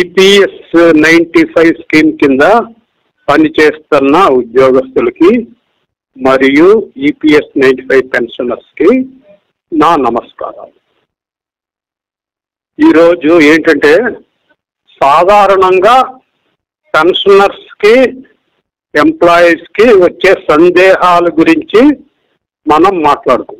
EPS 95 scheme కింద పనిచేస్తున్న ఉద్యోగస్తులకి మరియు ఈపీఎస్ 95 పెన్షనర్స్కి నా నమస్కారాలు. ఈరోజు ఏంటంటే సాధారణంగా పెన్షనర్స్కి ఎంప్లాయీస్కి వచ్చే సందేహాల గురించి మనం మాట్లాడుకుందాం.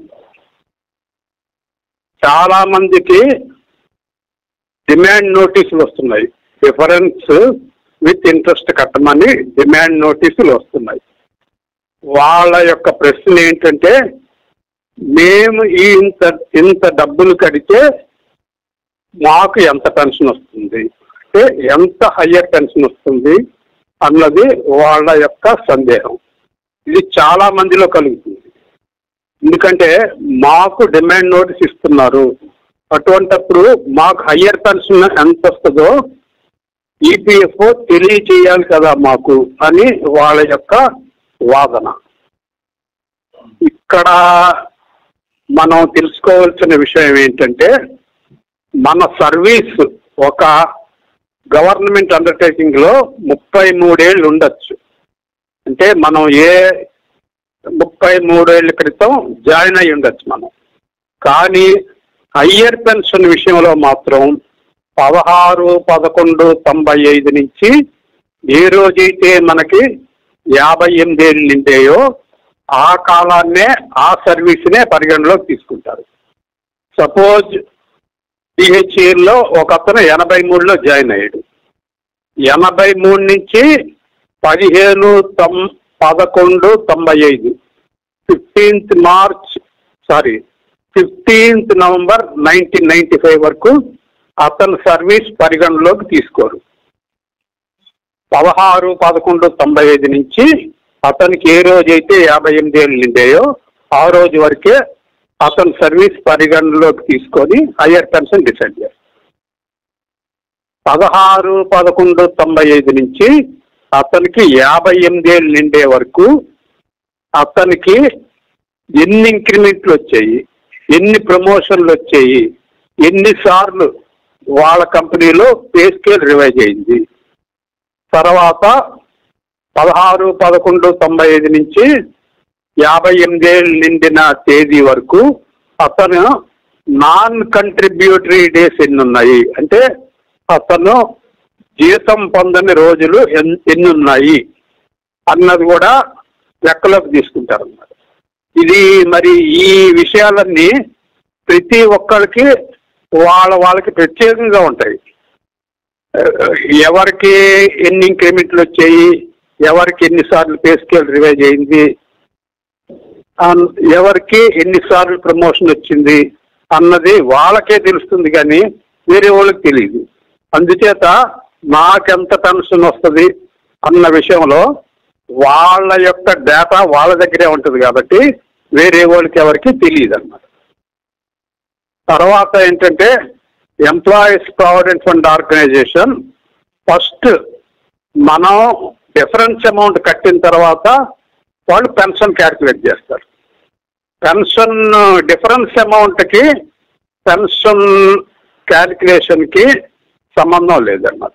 చాలా మందికి డిమాండ్ నోటీసులు వస్తున్నాయి. డిఫరెన్స్ విత్ ఇంట్రెస్ట్ కట్టమని డిమాండ్ నోటీసులు వస్తున్నాయి. వాళ్ళ యొక్క ప్రశ్న ఏంటంటే, మేము ఇంత డబ్బులు కడితే మాకు ఎంత పెన్షన్ వస్తుంది, అంటే ఎంత హయ్యర్ పెన్షన్ వస్తుంది అన్నది వాళ్ళ యొక్క సందేహం. ఇది చాలా మందిలో కలుగుతుంది. ఎందుకంటే మాకు డిమాండ్ నోటీస్ ఇస్తున్నారు, అటువంటప్పుడు మాకు హయ్యర్ పెన్షన్ ఎంత వస్తుందో ఈపీఎఫ్ఓ తెలియచేయాలి కదా మాకు అని వాళ్ళ యొక్క వాదన. ఇక్కడ మనం తెలుసుకోవాల్సిన విషయం ఏంటంటే, మన సర్వీస్ ఒక గవర్నమెంట్ అండర్టేకింగ్లో 33 ఏళ్ళు ఉండొచ్చు. అంటే మనం 33 ఏళ్ళ క్రితం జాయిన్ అయి ఉండొచ్చు మనం. కానీ హయ్యర్ పెన్షన్ విషయంలో మాత్రం 16/11/95 నుంచి ఏ రోజైతే మనకి 58 ఏళ్ళు నిండాయో ఆ కాలాన్నే, ఆ సర్వీస్నే పరిగణలోకి తీసుకుంటారు. సపోజ్ పిహెచ్ఈలో ఒక అతను 83లో జాయిన్ అయ్యాడు. 83 నుంచి 15/11/95 15th నవంబర్ 1995 వరకు అతను సర్వీస్ పరిగణలోకి తీసుకోరు. 16/11/95 నుంచి అతనికి ఏ రోజైతే 58 ఏళ్ళు నిండాయో ఆ రోజు వరకే అతను సర్వీస్ పరిగణలోకి తీసుకొని హయ్యర్ పెన్షన్ డిసైడ్ చేస్తారు. 16/11/95 నుంచి అతనికి 58 ఏళ్ళు నిండే వరకు అతనికి ఎన్ని ఇంక్రిమెంట్లు వచ్చాయి, ఎన్ని ప్రమోషన్లు వచ్చాయి, ఎన్నిసార్లు వాళ్ళ కంపెనీలో పే స్కేల్ రివైజ్ అయింది. తర్వాత 16/11/95 నుంచి 58 ఏళ్ళు నిండిన తేదీ వరకు అతను నాన్ కంట్రిబ్యూటరీ డేస్ ఎన్ని ఉన్నాయి, అంటే అతను జీతం పొందని రోజులు ఎన్ని ఉన్నాయి అన్నది కూడా లెక్కలోకి తీసుకుంటారు అన్నమాట. ఇది మరి ఈ విషయాలన్నీ ప్రతి ఒక్కరికి వాళ్ళకి ప్రత్యేకంగా ఉంటాయి. ఎవరికి ఎన్ని ఇంక్రిమెంట్లు వచ్చాయి, ఎవరికి ఎన్నిసార్లు పే స్కేల్ రివైజ్ అయింది, ఎవరికి ఎన్నిసార్లు ప్రమోషన్ వచ్చింది అన్నది వాళ్ళకే తెలుస్తుంది, కానీ వేరే వాళ్ళకి తెలియదు. అందుచేత నాకెంత పెన్షన్ వస్తుంది అన్న విషయంలో వాళ్ళ యొక్క డేటా వాళ్ళ దగ్గరే ఉంటుంది కాబట్టి వేరే వాళ్ళకి ఎవరికి తెలియదు అన్నమాట. తర్వాత ఏంటంటే, employees provident fund organisation first మనం డిఫరెన్స్ అమౌంట్ కట్టిన తర్వాత వాళ్ళు పెన్షన్ క్యాల్కులేట్ చేస్తారు. పెన్షన్ డిఫరెన్స్ అమౌంట్కి పెన్షన్ క్యాల్కులేషన్కి సంబంధం లేదన్నమాట.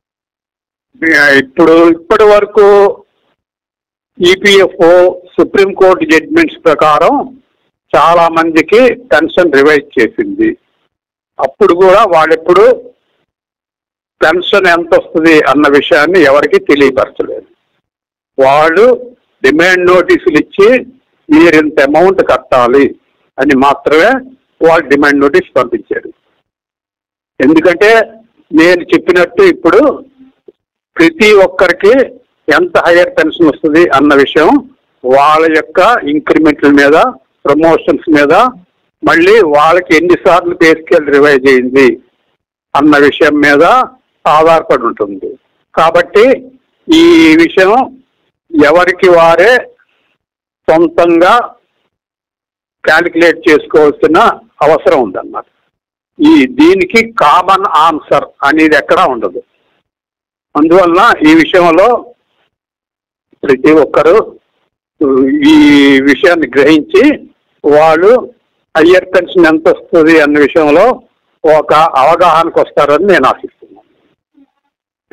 ఇప్పటి వరకు ఈపీఎఫ్ఓ సుప్రీంకోర్టు జడ్జిమెంట్స్ ప్రకారం చాలా మందికి పెన్షన్ రివైజ్ చేసింది. అప్పుడు కూడా వాళ్ళెప్పుడు పెన్షన్ ఎంత వస్తుంది అన్న విషయాన్ని ఎవరికి తెలియపరచలేదు. వాళ్ళు డిమాండ్ నోటీసులు ఇచ్చి మీరు ఇంత అమౌంట్ కట్టాలి అని మాత్రమే వాళ్ళు డిమాండ్ నోటీస్ పంపించారు. ఎందుకంటే నేను చెప్పినట్టు ఇప్పుడు ప్రతి ఒక్కరికి ఎంత హయ్యర్ పెన్షన్ వస్తుంది అన్న విషయం వాళ్ళ యొక్క ఇంక్రిమెంట్ల మీద, ప్రమోషన్స్ మీద, మళ్ళీ వాళ్ళకి ఎన్నిసార్లు పే స్కేల్ రివైజ్ అయింది అన్న విషయం మీద ఆధారపడి ఉంటుంది. కాబట్టి ఈ విషయం ఎవరికి వారే సొంతంగా క్యాలిక్యులేట్ చేసుకోవాల్సిన అవసరం ఉందన్నమాట. దీనికి కామన్ ఆన్సర్ అనేది ఎక్కడా ఉండదు. అందువల్ల ఈ విషయంలో ప్రతి ఒక్కరూ ఈ విషయాన్ని గ్రహించి వాళ్ళు హయ్యర్ పెన్షన్ ఎంత వస్తుంది అన్న విషయంలో ఒక అవగాహనకు వస్తారని నేను ఆశిస్తున్నాను.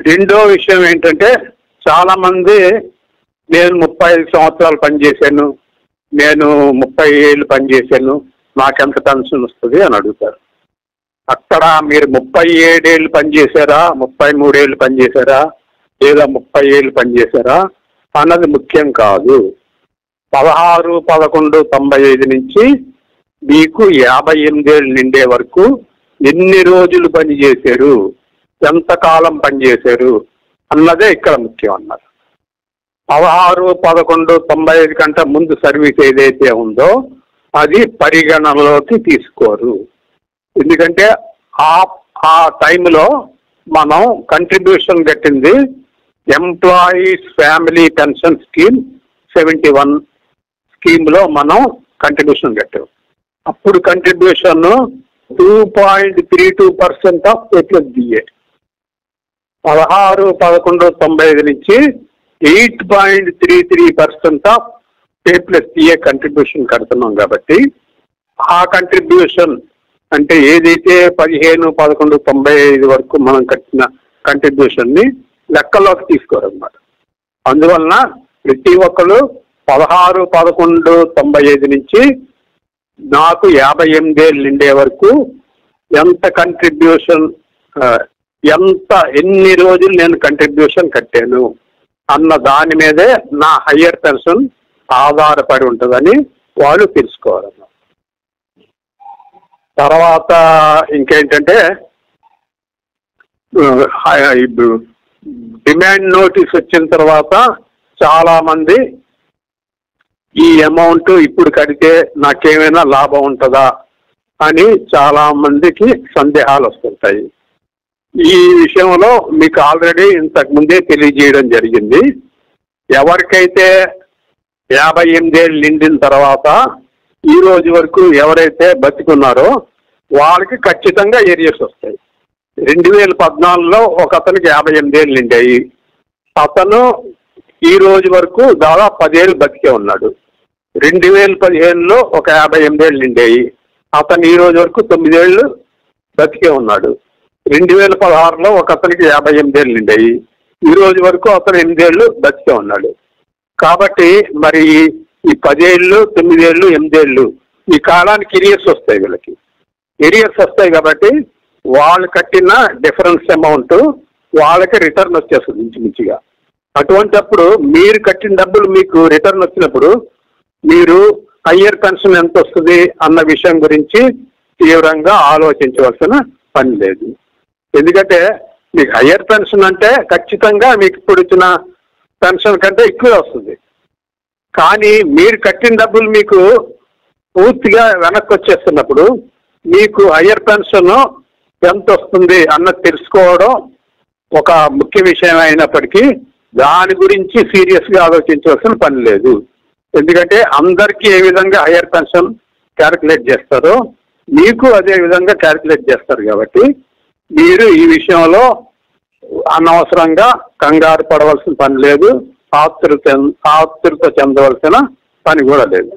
రెండో విషయం ఏంటంటే, చాలా మంది నేను 35 సంవత్సరాలు పనిచేశాను, నేను 30 ఏళ్ళు పనిచేశాను, నాకెంత పెన్షన్ వస్తుంది అని అడుగుతారు. అక్కడ మీరు 37 ఏళ్ళు పనిచేశారా, 33 ఏళ్ళు పనిచేశారా, లేదా 30 ఏళ్ళు పనిచేశారా అన్నది ముఖ్యం కాదు. 16/11/95 నుంచి మీకు 58 ఏళ్ళు నిండే వరకు ఎన్ని రోజులు పనిచేశారు, ఎంతకాలం పనిచేశారు అన్నదే ఇక్కడ ముఖ్యం అన్నారు. 16/11/95 కంటే ముందు సర్వీస్ ఏదైతే ఉందో అది పరిగణనలోకి తీసుకోరు. ఎందుకంటే ఆ టైంలో మనం కంట్రిబ్యూషన్ కట్టింది ఎంప్లాయీస్ ఫ్యామిలీ పెన్షన్ స్కీమ్ 71 స్కీమ్లో మనం కంట్రిబ్యూషన్ కట్టాం. అప్పుడు కంట్రిబ్యూషన్ 2.32% ఆఫ్ A+DA. 16/11/95 నుంచి 8.33% ఆఫ్ A+DA కంట్రిబ్యూషన్ కడుతున్నాం. కాబట్టి ఆ కంట్రిబ్యూషన్ అంటే ఏదైతే 15/11/95 వరకు మనం కట్టిన కంట్రిబ్యూషన్ని లెక్కలోకి తీసుకోరన్నమాట. అందువలన ప్రతి ఒక్కరు 16/11/95 నుంచి నాకు 58 ఏళ్ళు నిండే వరకు ఎంత కంట్రిబ్యూషన్, ఎన్ని రోజులు నేను కంట్రిబ్యూషన్ కట్టాను అన్న దాని మీదే నా హయ్యర్ పెన్షన్ ఆధారపడి ఉంటుందని వాళ్ళు తెలుసుకోవాలన్నమాట. తర్వాత ఇంకేంటంటే, డిమాండ్ నోటీస్ వచ్చిన తర్వాత చాలా మంది ఈ అమౌంట్ ఇప్పుడు కడితే నాకేమైనా లాభం ఉంటుందా అని చాలా మందికి సందేహాలు వస్తుంటాయి. ఈ విషయంలో మీకు ఆల్రెడీ ఇంతకుముందే తెలియజేయడం జరిగింది. ఎవరికైతే 58 ఏళ్ళు నిండిన తర్వాత ఈ రోజు వరకు ఎవరైతే బతికున్నారో వాళ్ళకి ఖచ్చితంగా ఏరియర్స్ వస్తాయి. 2014లో ఒక అతనికి 58 ఏళ్ళు నిండాయి. అతను ఈ రోజు వరకు దాదాపు 10 ఏళ్ళు బతికే ఉన్నాడు. 2015లో ఒక 58 ఏళ్ళు నిండాయి. అతను ఈ రోజు వరకు 9 ఏళ్ళు బతికే ఉన్నాడు. 2016లో ఒక అతనికి 58 ఏళ్ళు నిండాయి. ఈ రోజు వరకు అతను 8 ఏళ్ళు బతికే ఉన్నాడు. కాబట్టి మరి ఈ 10 ఏళ్ళు, 9 ఏళ్ళు, 8 ఏళ్ళు ఈ కాలానికి ఏరియర్స్ వస్తాయి. వీళ్ళకి ఏరియర్స్ వస్తాయి కాబట్టి వాళ్ళు కట్టిన డిఫరెన్స్ అమౌంట్ వాళ్ళకి రిటర్న్ వచ్చేస్తుంది ఇంచుమించుగా. అటువంటిప్పుడు మీరు కట్టిన డబ్బులు మీకు రిటర్న్ వచ్చినప్పుడు మీరు హయ్యర్ పెన్షన్ ఎంత వస్తుంది అన్న విషయం గురించి తీవ్రంగా ఆలోచించవలసిన పని లేదు. ఎందుకంటే మీకు హయ్యర్ పెన్షన్ అంటే ఖచ్చితంగా మీకు ఇప్పుడు ఇచ్చిన పెన్షన్ కంటే ఎక్కువ వస్తుంది. కానీ మీరు కట్టిన డబ్బులు మీకు పూర్తిగా వెనక్కి వచ్చేస్తున్నప్పుడు మీకు హయ్యర్ పెన్షన్ ఎంత వస్తుంది అన్నది తెలుసుకోవడం ఒక ముఖ్య విషయం అయినప్పటికీ దాని గురించి సీరియస్గా ఆలోచించవలసిన పని లేదు. ఎందుకంటే అందరికీ ఏ విధంగా హయ్యర్ పెన్షన్ క్యాలిక్యులేట్ చేస్తారో మీకు అదే విధంగా క్యాలిక్యులేట్ చేస్తారు. కాబట్టి మీరు ఈ విషయంలో అనవసరంగా కంగారు పడవలసిన పని లేదు, ఆతృత చెందవలసిన పని కూడా లేదు.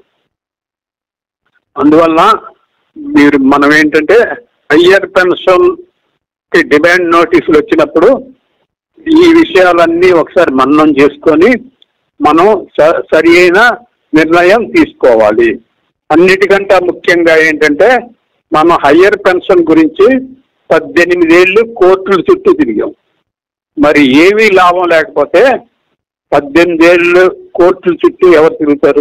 అందువలన మనం ఏంటంటే హయ్యర్ పెన్షన్ కి డిమాండ్ నోటీసులు వచ్చినప్పుడు ఈ విషయాలన్నీ ఒకసారి మననం చేసుకొని మనం సరి అయిన నిర్ణయం తీసుకోవాలి. అన్నిటికంటే ముఖ్యంగా ఏంటంటే మనం హయ్యర్ పెన్షన్ గురించి 18 ఏళ్ళు కోర్టుల చుట్టూ తిరిగాం. మరి ఏమీ లాభం లేకపోతే 18 ఏళ్ళు కోర్టుల చుట్టూ ఎవరు తిరుగుతారు?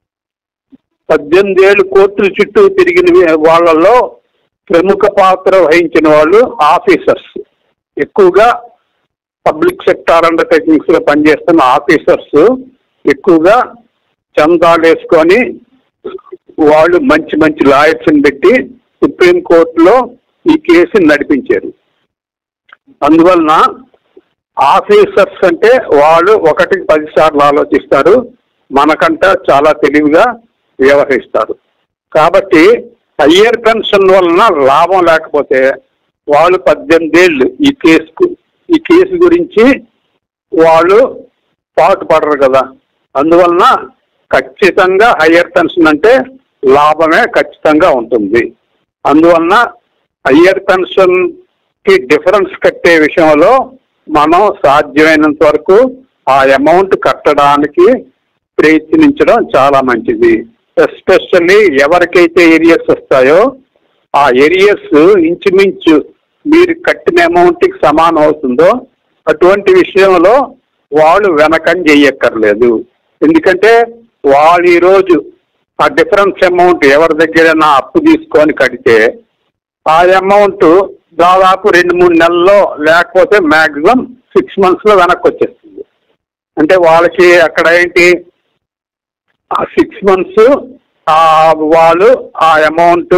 18 ఏళ్ళు కోర్టుల చుట్టూ తిరిగిన వాళ్ళల్లో ప్రముఖ పాత్ర వహించిన వాళ్ళు ఆఫీసర్స్. ఎక్కువగా పబ్లిక్ సెక్టార్ అండర్టేకింగ్స్ లో పనిచేస్తున్న ఆఫీసర్స్ ఎక్కువగా చందాలు వేసుకొని వాళ్ళు మంచి మంచి లాయర్స్ని పెట్టి సుప్రీంకోర్టులో ఈ కేసుని నడిపించారు. అందువలన ఆఫీసర్స్ అంటే వాళ్ళు 1కి 10 సార్లు ఆలోచిస్తారు, మనకంటే చాలా తెలివిగా వ్యవహరిస్తారు. కాబట్టి హయ్యర్ పెన్షన్ వలన లాభం లేకపోతే వాళ్ళు 18 ఏళ్ళు ఈ కేసు గురించి వాళ్ళు పాటుపడరు కదా. అందువలన ఖచ్చితంగా హయ్యర్ పెన్షన్ అంటే లాభమే ఖచ్చితంగా ఉంటుంది. అందువలన హయ్యర్ పెన్షన్ కి డిఫరెన్స్ కట్టే విషయంలో మనం సాధ్యమైనంత వరకు ఆ అమౌంట్ కట్టడానికి ప్రయత్నించడం చాలా మంచిది. ఎస్పెషల్లీ ఎవరికైతే ఏరియర్స్ వస్తాయో ఆ ఏరియర్స్ ఇంచుమించు మీరు కట్టిన అమౌంట్కి సమానం అవుతుందో అటువంటి విషయంలో వాళ్ళు వెనకని చెయ్యక్కర్లేదు. ఎందుకంటే వాళ్ళు ఈరోజు ఆ డిఫరెన్స్ అమౌంట్ ఎవరి దగ్గరైనా అప్పు తీసుకొని కడితే ఆ అమౌంట్ దాదాపు 2-3 నెలల్లో లేకపోతే మ్యాక్సిమం 6 monthsలో వెనక్కి వచ్చేస్తుంది. అంటే వాళ్ళకి అక్కడ ఏంటి ఆ 6 months వాళ్ళు ఆ అమౌంట్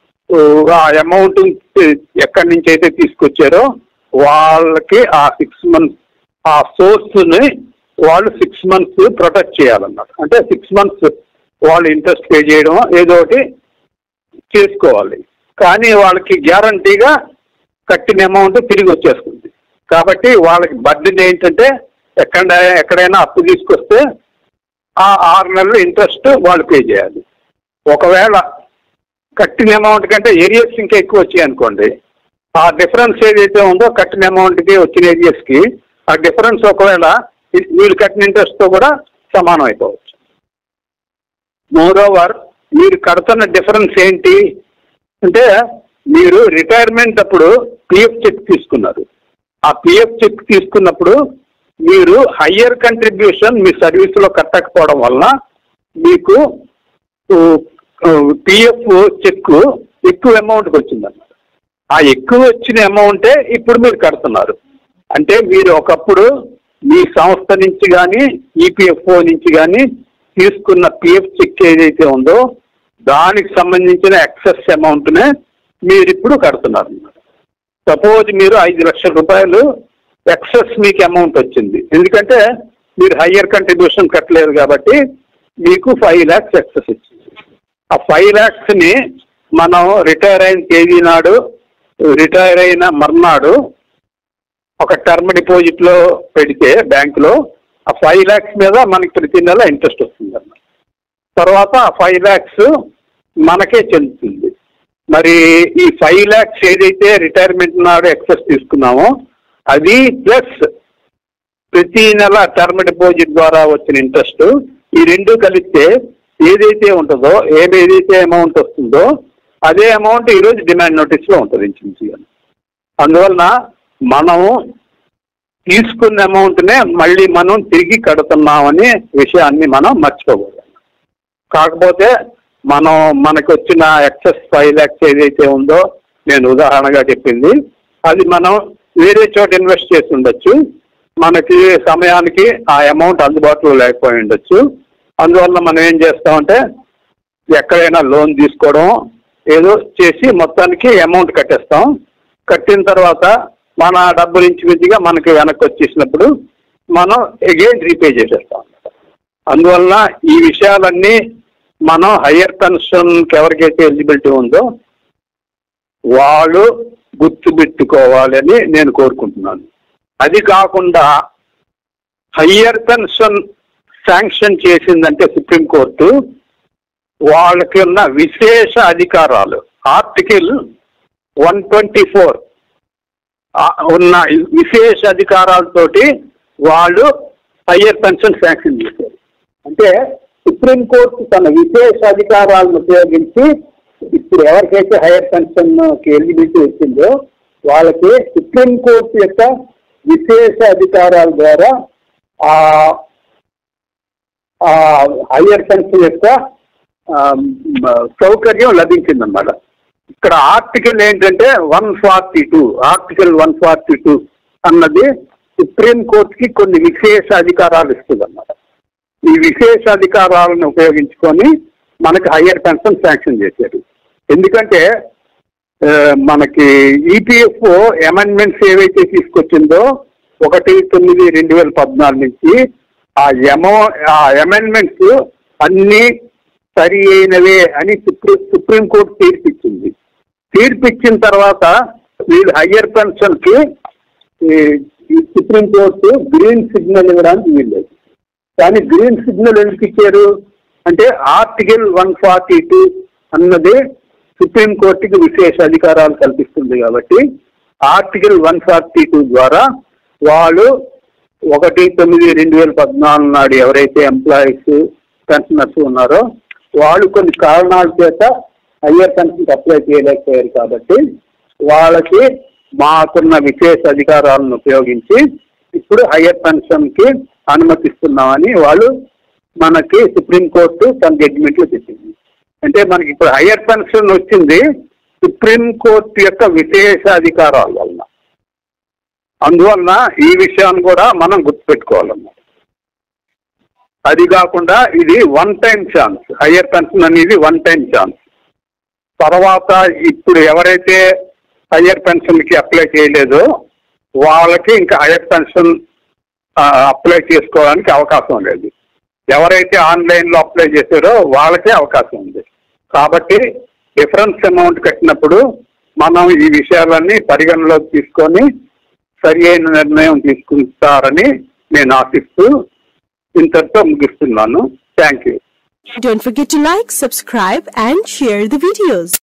ఎక్కడి నుంచి అయితే తీసుకొచ్చారో వాళ్ళకి ఆ 6 months ఆ సోర్స్ని వాళ్ళు 6 months ప్రొటెక్ట్ చేయాలన్నమాట. అంటే 6 months వాళ్ళు ఇంట్రెస్ట్ పే చేయడం ఏదో ఒకటి చేసుకోవాలి. కానీ వాళ్ళకి గ్యారంటీగా కట్టిన అమౌంట్ తిరిగి వచ్చేస్తుంది. కాబట్టి వాళ్ళకి బర్డెన్ ఏంటంటే ఎక్కడైనా అప్పు తీసుకొస్తే ఆ 6 నెలలు ఇంట్రెస్ట్ వాళ్ళు పే చేయాలి. ఒకవేళ కట్టిన అమౌంట్ కంటే ఏరియర్స్ ఇంకా ఎక్కువ వచ్చాయి అనుకోండి, ఆ డిఫరెన్స్ ఏదైతే ఉందో కట్టిన అమౌంట్కి వచ్చిన ఏరియర్స్కి ఆ డిఫరెన్స్ ఒకవేళ వీళ్ళు కట్టిన ఇంట్రెస్ట్తో కూడా సమానం అయిపోవచ్చు. మోరోవర్ మీరు కడుతున్న డిఫరెన్స్ ఏంటి అంటే మీరు రిటైర్మెంట్ అప్పుడు పిఎఫ్ చెక్ తీసుకున్నారు. ఆ పిఎఫ్ చెక్ తీసుకున్నప్పుడు మీరు హయ్యర్ కంట్రిబ్యూషన్ మీ సర్వీస్లో కట్టకపోవడం వలన మీకు పిఎఫ్ చెక్ ఎక్కువ అమౌంట్కి వచ్చిందన్నమాట. ఆ ఎక్కువ వచ్చిన అమౌంటే ఇప్పుడు మీరు కడుతున్నారు. అంటే మీరు ఒకప్పుడు మీ సంస్థ నుంచి కానీ ఈపీఎఫ్ఓ నుంచి కానీ తీసుకున్న పిఎఫ్ చెక్ ఏదైతే ఉందో దానికి సంబంధించిన ఎక్సెస్ అమౌంట్నే మీరు ఇప్పుడు కడుతున్నారు అన్నమాట. సపోజ్ మీరు 5 లక్షల రూపాయలు ఎక్సెస్ మీకు అమౌంట్ వచ్చింది. ఎందుకంటే మీరు హయ్యర్ కంట్రిబ్యూషన్ కట్టలేదు కాబట్టి మీకు 5 lakhs ఎక్సెస్ వచ్చింది. ఆ 5 lakhsని మనం రిటైర్ అయిన తేదీ నాడు రిటైర్ అయిన మర్నాడు ఒక టర్మ్ డిపాజిట్లో పెడితే బ్యాంకులో ఆ 5 lakhs మీద మనకి ప్రతి నెల ఇంట్రెస్ట్ వస్తుంది అన్నమాట. తర్వాత ఆ 5 lakhs మనకే చెందుతుంది. మరి ఈ 5 lakhs ఏదైతే రిటైర్మెంట్ నాడు ఎక్సెస్ తీసుకున్నామో అది ప్లస్ ప్రతి నెల టర్మ్ డిపాజిట్ ద్వారా వచ్చిన ఇంట్రెస్ట్ ఈ రెండు కలిస్తే ఏదైతే ఉంటుందో ఏదైతే అమౌంట్ వస్తుందో అదే అమౌంట్ ఈరోజు డిమాండ్ నోటీస్లో ఉంటుంది ఇంచుమించుగా. అందువలన మనము తీసుకున్న అమౌంట్నే మళ్ళీ మనం తిరిగి కడుతున్నామనే విషయాన్ని మనం మర్చిపోకూడదు. కాకపోతే మనకు వచ్చిన ఎక్సెస్ 5 lakhs ఏదైతే ఉందో నేను ఉదాహరణగా చెప్పింది అది మనం వేరే చోట ఇన్వెస్ట్ చేసి ఉండొచ్చు. మనకి సమయానికి ఆ అమౌంట్ అందుబాటులో లేకపోయి ఉండొచ్చు. అందువల్ల మనం ఏం చేస్తామంటే ఎక్కడైనా లోన్ తీసుకోవడం ఏదో చేసి మొత్తానికి అమౌంట్ కట్టేస్తాం. కట్టిన తర్వాత మన డబ్బులు ఇంచుమించుగా మనకి వెనక్కి వచ్చేసినప్పుడు మనం అగైన్ రీపే చేసేస్తాం. అందువల్ల ఈ విషయాలన్నీ మనం హయ్యర్ పెన్షన్కి ఎవరికైతే ఎలిజిబిలిటీ ఉందో వాళ్ళు గుర్తుపెట్టుకోవాలని నేను కోరుకుంటున్నాను. అది కాకుండా హయ్యర్ పెన్షన్ శాంక్షన్ చేసిందంటే సుప్రీంకోర్టు వాళ్ళకి ఉన్న విశేష అధికారాలు ఆర్టికల్ 124 ఉన్న విశేష అధికారాలతోటి వాళ్ళు హయ్యర్ పెన్షన్ శాంక్షన్ చేశారు. అంటే సుప్రీంకోర్టు తన విశేష అధికారాలను ఉపయోగించి ఇప్పుడు ఎవరికైతే హయ్యర్ పెన్షన్కి ఎలిజిబిలిటీ వచ్చిందో వాళ్ళకి సుప్రీంకోర్టు యొక్క విశేష అధికారాల ద్వారా హయ్యర్ పెన్షన్ యొక్క సౌకర్యం లభించిందన్నమాట. ఇక్కడ ఆర్టికల్ ఏంటంటే 142 ఆర్టికల్ 142 అన్నది సుప్రీంకోర్టుకి కొన్ని విశేష అధికారాలు ఇస్తుందన్నమాట. ఈ విశేష అధికారాలను ఉపయోగించుకొని మనకి హయ్యర్ పెన్షన్ శాంక్షన్ చేశారు. ఎందుకంటే మనకి ఈపీఎఫ్ఓ అమెండ్మెంట్స్ ఏవైతే తీసుకొచ్చిందో 1/9/2014 నుంచి ఆ అమెండ్మెంట్స్ అన్నీ సరి అయినవే అని సుప్రీంకోర్టు తీర్పిచ్చింది. తీర్పిచ్చిన తర్వాత వీళ్ళు హయ్యర్ పెన్షన్కి సుప్రీంకోర్టు గ్రీన్ సిగ్నల్ ఇవ్వడానికి వీల్లేదు. కానీ గ్రీన్ సిగ్నల్ ఎందుకు ఇచ్చారు అంటే ఆర్టికల్ 142 అన్నది సుప్రీంకోర్టుకి విశేష అధికారాలు కల్పిస్తుంది కాబట్టి ఆర్టికల్ 142 ద్వారా వాళ్ళు 1/9/2014 నాడు ఎవరైతే ఎంప్లాయీస్ పెన్షనర్స్ ఉన్నారో వాళ్ళు కొన్ని కారణాల చేత హయ్యర్ పెన్షన్ అప్లై చేయలేకపోయారు కాబట్టి వాళ్ళకి మాకున్న విశేష అధికారాలను ఉపయోగించి ఇప్పుడు హయ్యర్ పెన్షన్కి అనుమతిస్తున్నామని వాళ్ళు మనకి సుప్రీంకోర్టు తన జడ్జిమెంట్లో చెప్పింది. అంటే మనకి ఇప్పుడు హయ్యర్ పెన్షన్ వచ్చింది సుప్రీంకోర్టు యొక్క విశేష అధికారాల వలన. అందువలన ఈ విషయాన్ని కూడా మనం గుర్తుపెట్టుకోవాలన్నమాట. అది కాకుండా ఇది one time chance, higher pension అనేది వన్ టైం ఛాన్స్. తర్వాత ఇప్పుడు ఎవరైతే హయ్యర్ పెన్షన్కి అప్లై చేయలేదో వాళ్ళకి ఇంకా హయ్యర్ పెన్షన్ అప్లై చేసుకోవడానికి అవకాశం లేదు. ఎవరైతే ఆన్లైన్లో అప్లై చేశారో వాళ్ళకే అవకాశం ఉంది. కాబట్టి డిఫరెన్స్ అమౌంట్ కట్టినప్పుడు మనం ఈ విషయాలన్నీ పరిగణలోకి తీసుకొని సరి అయిన నిర్ణయం తీసుకుంటారని నేను ఆశిస్తూ ఇంతటితో ముగిస్తున్నాను. Thank you. Don't forget to like, subscribe and share the videos.